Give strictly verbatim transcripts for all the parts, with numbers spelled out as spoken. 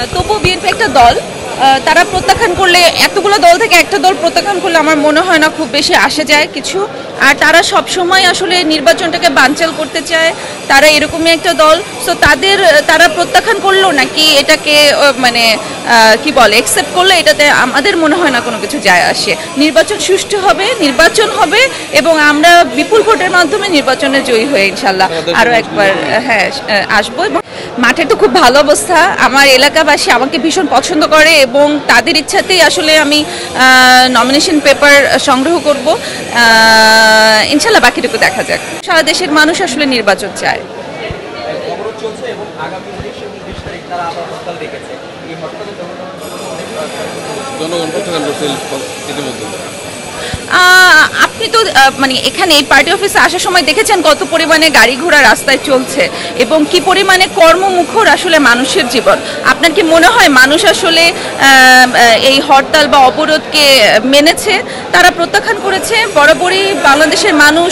তবুও বিএনপি একটা দল, তারা প্রত্যাখ্যান করলে, এতগুলো দল থেকে একটা দল প্রত্যাখ্যান করলে আমার মনে হয় না খুব বেশি আসে যায় কিছু। আর তারা সব সময় আসলে নির্বাচনটাকে বানচাল করতে চায়, তারা এরকমই একটা দল। সো তাদের তারা প্রত্যাখ্যান করলো নাকি এটাকে মানে কি বলে অ্যাকসেপ্ট করলো, এটাতে আমাদের মনে হয় না কোনো কিছু যায় আসে। নির্বাচন সুষ্ঠু হবে, নির্বাচন হবে এবং আমরা বিপুল ভোটের মাধ্যমে নির্বাচনে জয়ী হয়ে ইনশাল্লাহ আরও একবার হ্যাঁ আসবো। এবং মাঠে তো খুব ভালো অবস্থা, আমার এলাকাবাসী আমাকে ভীষণ পছন্দ করে এবং তাদের ইচ্ছাতেই আসলে আমি নমিনেশন পেপার সংগ্রহ করব। ইনশাল্লাহ বাকিটুকু দেখা যাক। সারা দেশের মানুষ আসলে নির্বাচন চায়। আপনি তো মানে এখানে এই পার্টি অফিসে আসার সময় দেখেছেন কত পরিমাণে গাড়ি ঘোড়া রাস্তায় চলছে এবং কি পরিমাণে কর্মমুখর আসলে মানুষের জীবন। আপনার কি মনে হয় মানুষ আসলে এই হরতাল বা অবরোধকে মেনেছে? তারা প্রত্যাখ্যান করেছে। বরাবরই বাংলাদেশের মানুষ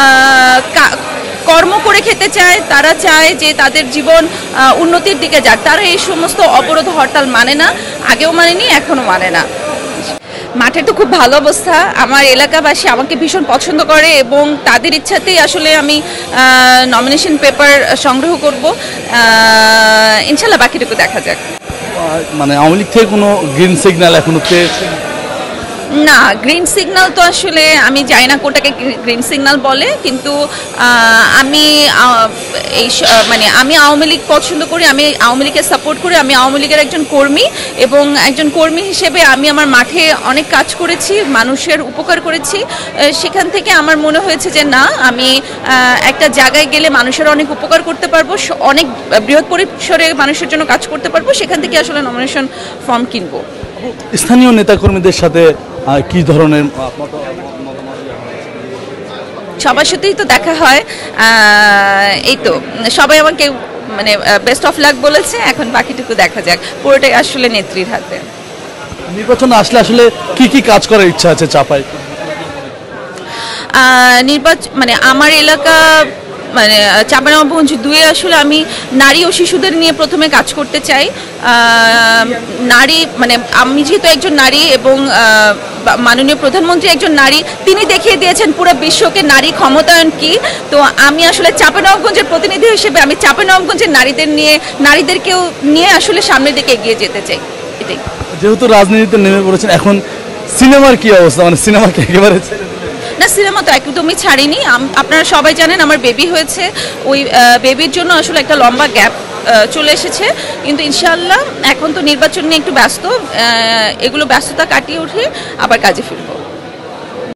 কর্ম করে খেতে চায়, তারা চায় যে তাদের জীবন উন্নতির দিকে যাক। তারা এই সমস্ত অবরোধ হরতাল মানে না, আগেও মানেনি, এখনও মানে না। মাঠে তো খুব ভালো অবস্থা, আমার এলাকাবাসী আমাকে ভীষণ পছন্দ করে এবং তাদের ইচ্ছাতেই আসলে আমি নমিনেশন পেপার সংগ্রহ করব। ইনশাল্লাহ বাকিটুকু দেখা যাক। মানে আওয়ামী লীগ থেকে কোনো গ্রিন সিগন্যাল এখনো পেয়েছে না? গ্রিন সিগন্যাল তো আসলে আমি জানি না কোটাকে গ্রিন সিগন্যাল বলে, কিন্তু আমি এই মানে আমি আওয়ামী লীগ পছন্দ করি, আমি আওয়ামী লীগকে সাপোর্ট করি, আমি আওয়ামী লীগের একজন কর্মী এবং একজন কর্মী হিসেবে আমি আমার মাঠে অনেক কাজ করেছি, মানুষের উপকার করেছি। সেখান থেকে আমার মনে হয়েছে যে না, আমি একটা জায়গায় গেলে মানুষের অনেক উপকার করতে পারবো, অনেক বৃহৎ পরিসরে মানুষের জন্য কাজ করতে পারবো, সেখান থেকে আসলে নমিনেশন ফর্ম কিনবো। স্থানীয় নেতাকর্মীদের সাথে কি ধরনের? সবার সাথেই তো দেখা হয়, এই তো সবাই আমাকে মানে বেস্ট অফ লাক বলেছে, এখন বাকিটুকু দেখা যাক। পুরোটাই আসলে নেত্রীর হাতে। নির্বাচন আসলে আসলে কি কি কাজ করার ইচ্ছা আছে চাপায়? নির্বাচন মানে আমার এলাকা মানে চাঁপাইনবাবগঞ্জ দুয়ে আসলে আমি নারী ও শিশুদের নিয়ে প্রথমে কাজ করতে চাই। নারী মানে আমি যেহেতু একজন নারী এবং মাননীয় প্রধানমন্ত্রী একজন নারী, তিনি দেখিয়ে দিয়েছেন পুরো বিশ্বকে নারী ক্ষমতায়ন কি। তো আমি আসলে চাঁপাইনবাবগঞ্জের প্রতিনিধি হিসেবে আমি চাঁপাইনবাবগঞ্জের নারীদের নিয়ে নারীদেরকেও নিয়ে আসলে সামনের দিকে এগিয়ে যেতে চাই। এটাই। যেহেতু রাজনীতিতে নেমে পড়েছেন, এখন সিনেমার কি অবস্থা? মানে সিনেমা কি একেবারে না? সিনেমা তো একদমই ছাড়িনি। আপনারা সবাই জানেন আমার বেবি হয়েছে, ওই বেবির জন্য আসলে একটা লম্বা গ্যাপ চলে এসেছে, কিন্তু ইনশাআল্লাহ এখন তো নির্বাচন নিয়ে একটু ব্যস্ত, এগুলো ব্যস্ততা কাটিয়ে উঠে আবার কাজে ফিরবো।